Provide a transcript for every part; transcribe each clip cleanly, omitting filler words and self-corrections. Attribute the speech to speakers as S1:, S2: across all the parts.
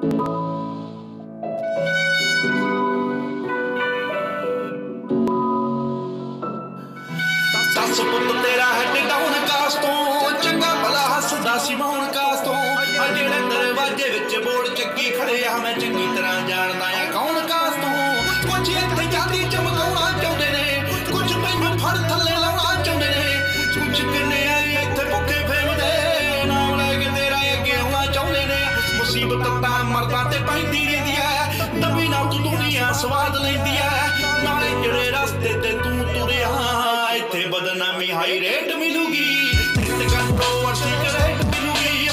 S1: दस पुत तेरा हेड डाउन कास तो चंगा भला हसदा सी मौन कास तो जेड़े दरवाजे विच बोर्ड चक्की खड़े आ मैं चंगी तरह जानदा आ कौन कास तो कुछ इत्थे जाती चमकाउणा चाहुंदे ने कुछ मैनूं फड़ थल्ले लाउणा चाहुंदे ने कुछ किन्ने आई इत्थे भुखे फेमदे नाम लैके तेरा अगे आउणा चाहुंदे ने मुसीबत तां मरदा ते पैंदी रहिंदी ऐ दबी ना तू दुनिया स्वाद लैंदी ऐ नाले जेड़े रस्ते ते तू तुरिया इत्थे बदनामी हाई रेट मिलूगी कंट्रोवर्सी रेट मिलूगी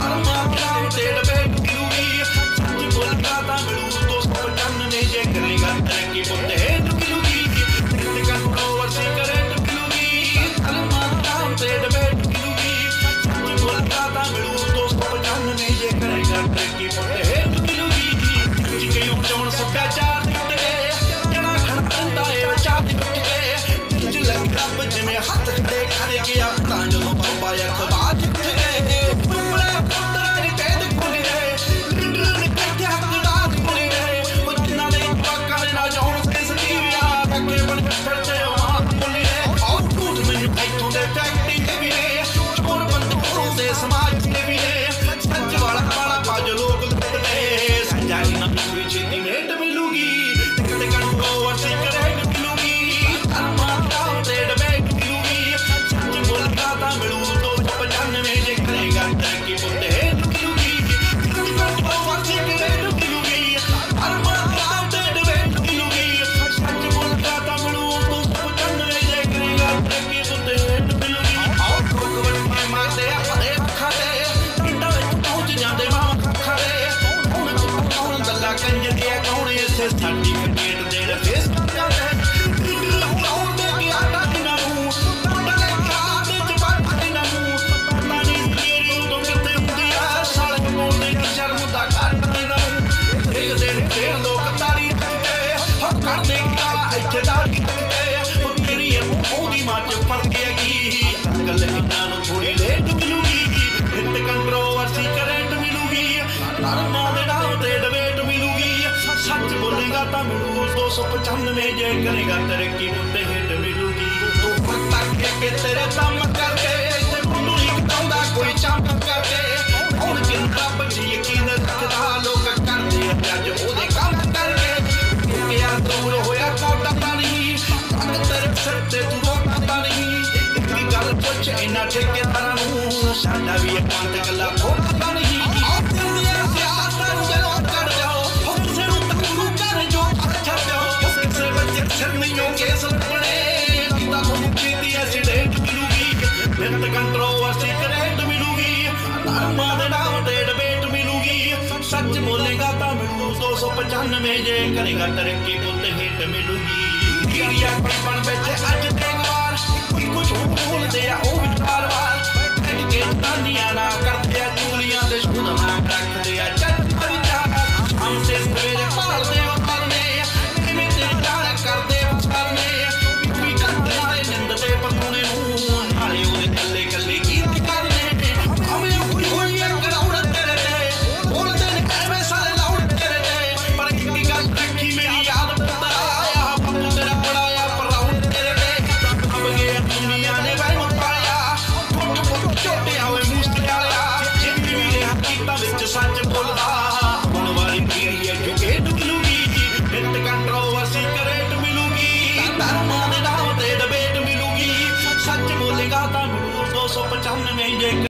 S1: ते डिबेट मिलूगी सच बोलगा तां मिलू 295 जे करेगा तरक्की पुत हेट मिलूगी कंट्रोवर्सी रेट मिलूगी ते डिबेट मिलूगी सच बोलगा तां मिलू 295 जे करेगा तरक्की पुत हेट मिलूगी जिके उठौण सभ्याचार टुट गए जना खड़कंदा ए विचार टुट गए रब जिमें हथ खड़े कर गया तां जदों बाबा अखबार जित गए टुकड़े पुत्तरां दी कैद खुल गए लीडरां ने कैथे हकदार खुल गए वो जिन्हां ने जवाकां दे नाल जाउण सीसीटीवी रखे बन फिरदे मां खुल गए और झूठ मैनूं इत्थों दे फैक्टरी ते भी ने चोर बंदूकों दे समाज ते भी ने सच वाला भज लोग लुटदे सच्चाई ना कोई छेती मेट मिलूगी ते कंट्रोवर्सी करेट मिलूगी ते डिबेट मिलूगी सच बोलगा तां मिलू 295 जे करेगा तरक्की पुत हेट मिलूगी कंट्रोवर्सी करेट मिलूगी हर मां ते डिबेट मिलूगी सच बोलगा तां मिलू 295 जे करेगा तरक्की पुत हेट मिलूगी और लोग वड्डे मारदे अपने अखां ते पिंडां विच पहुंच जांदे मां अखां ते हुण कौन गल्लां कंजर दी कौन इत्थे सर्टिफिकेट देण फेस करदा सच बोलेगा तां मिलू 295 जे करेगा तरक्की पुत हेट मिलूगी तू तक के तेरे दम करके इत्थे मुंडू हिकदाउंदा कोई चम करके हुण जिंदा बची यकीन रखदा लोग करदे जज ओहदे काम करके कि यार दूर होया कोटा नहीं तेरे सिर ते तू रोकदा नहीं इतनी गल पुछ इन्हां ठेकेदारां नूं साडा भी एकांत गल्ला खोलदा नहीं कंट्रोवर्सी करेट मिलूगी धर्मां दे नाम ते डिबेट मिलूगी सच बोलेगा तां मिलू 295 जे करेगा तरक्की पुत हेट मिलूगी मीडिया बन बैठे अज ते गवार कोई कुछ बोलदे आ ओ विचार वार के तानियां ना करदे आ चूलियां दे शुद्ध ना रखदे आ जज विचार हम से सवेरे पालदे करने इवें ते जान करदे करने कोई करदे नाले निंद ते पकाउने नूं नाले ओदे कल्ले कल्ले गीत करने हमें कोई होई कराउण तेरे ते बोलदे ने एवें सारे लाउण तेरे ते पर इक गल रखी मेरी याद पुत्तर आया बापू तेरा पढ़ाया पराउण तेरे ते अब गया दुनिया ने वैनू पाया फुट फुट छोटे होए मुस्ते वाला जिंदगी मेरे हकीकत विच सच बोलदा हुण वाली पीढ़ी एजुकेट मिलूगी हिट कंट्रोवर्सी करेट मिलूगी धर्मां दे नाम ते डिबेट मिलूगी सच बोलेगा तां मिलू 295 जे